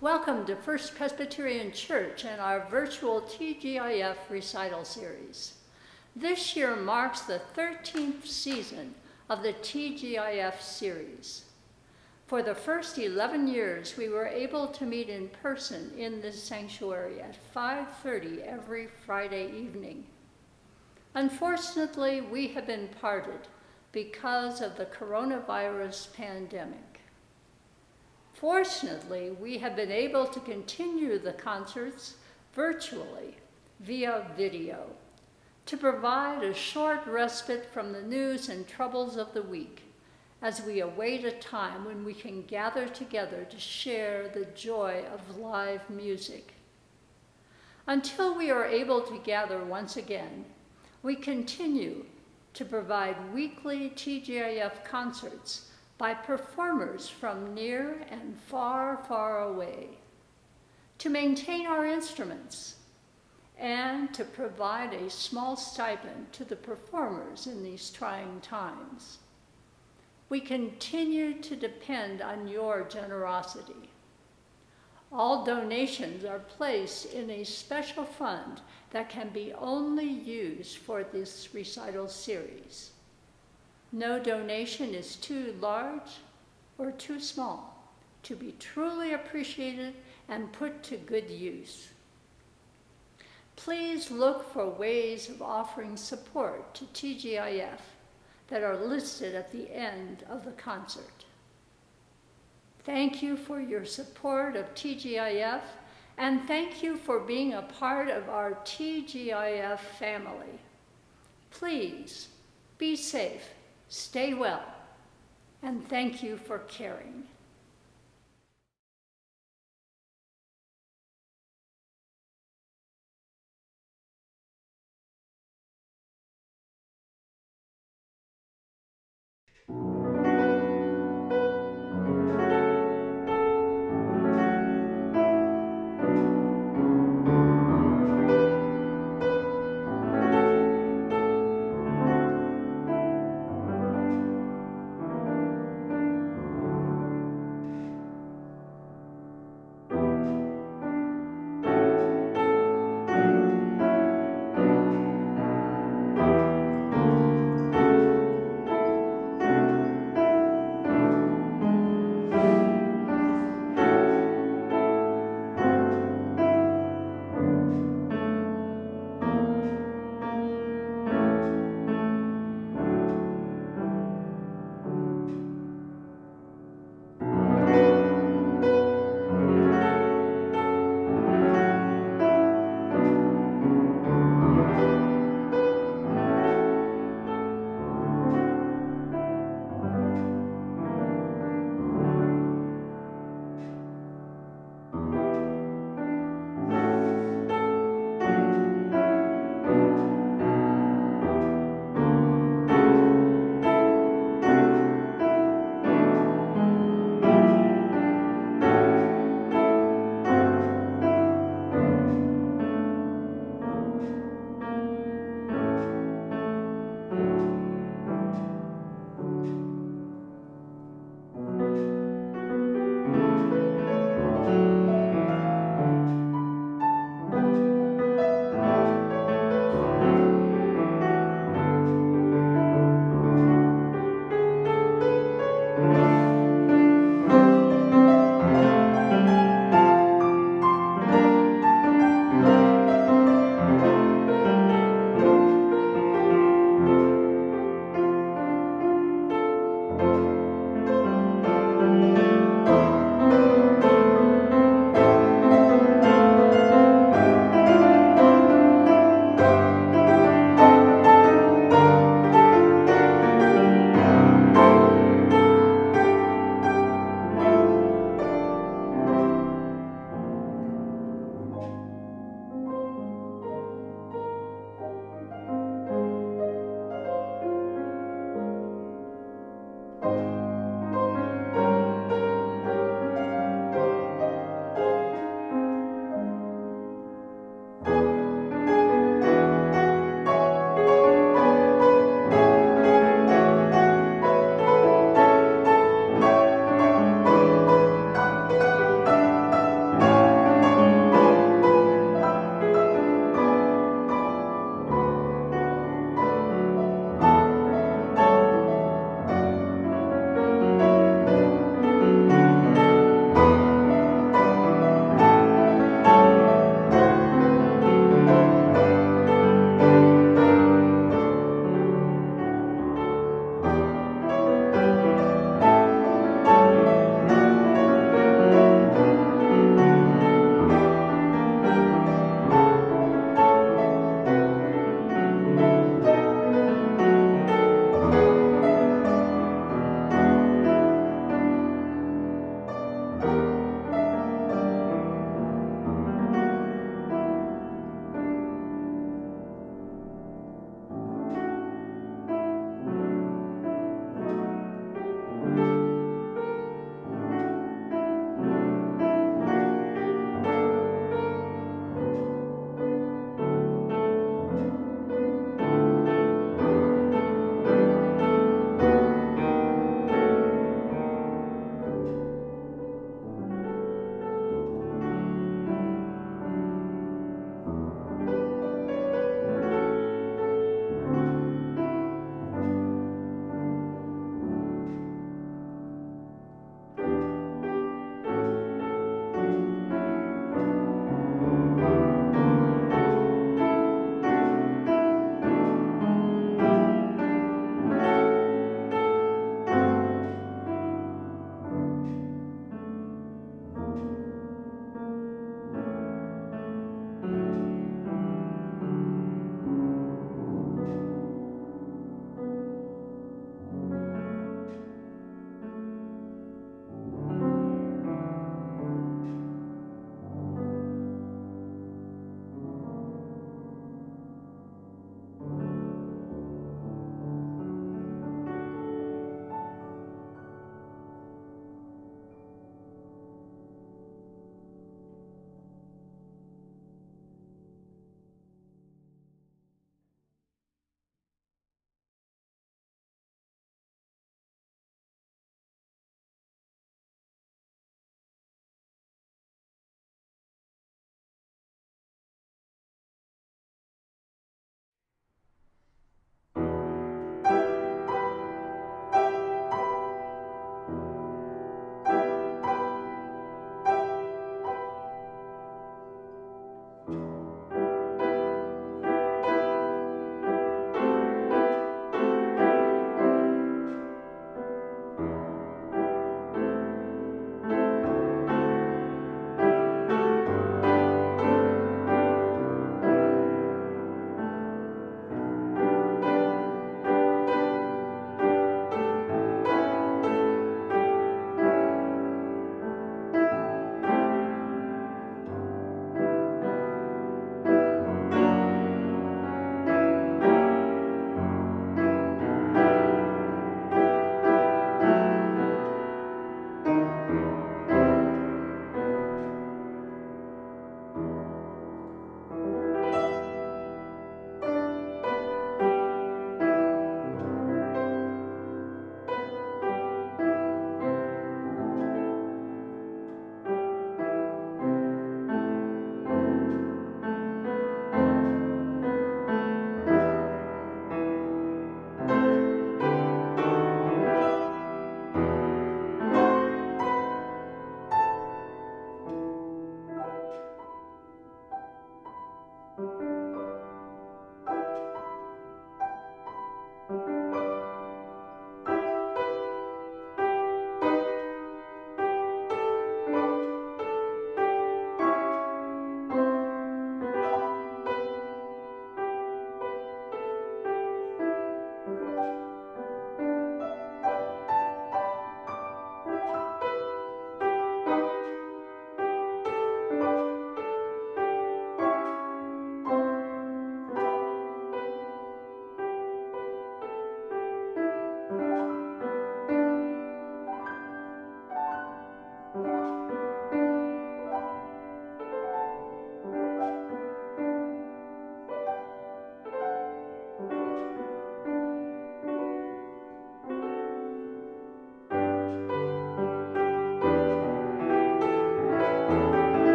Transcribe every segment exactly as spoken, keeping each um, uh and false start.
Welcome to First Presbyterian Church and our virtual T G I F recital series. This year marks the thirteenth season of the T G I F series. For the first eleven years, we were able to meet in person in this sanctuary at five thirty every Friday evening. Unfortunately, we have been parted because of the coronavirus pandemic. Fortunately, we have been able to continue the concerts virtually via video to provide a short respite from the news and troubles of the week as we await a time when we can gather together to share the joy of live music. Until we are able to gather once again, we continue to provide weekly T G I F concerts by performers from near and far, far away, to maintain our instruments, and to provide a small stipend to the performers in these trying times. We continue to depend on your generosity. All donations are placed in a special fund that can be only used for this recital series. No donation is too large or too small to be truly appreciated and put to good use. Please look for ways of offering support to T G I F that are listed at the end of the concert. Thank you for your support of T G I F, and thank you for being a part of our T G I F family. Please be safe. Stay well, and thank you for caring.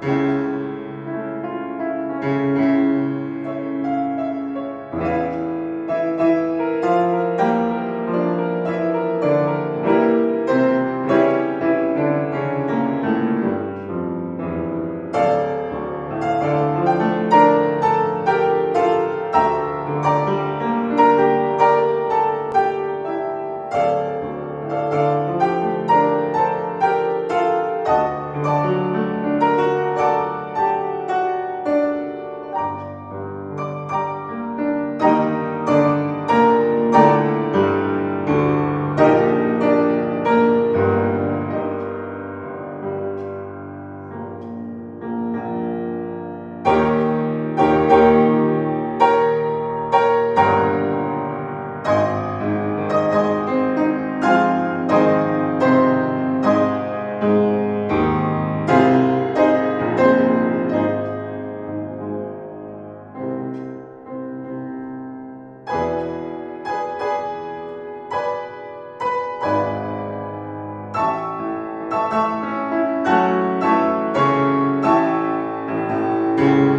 you.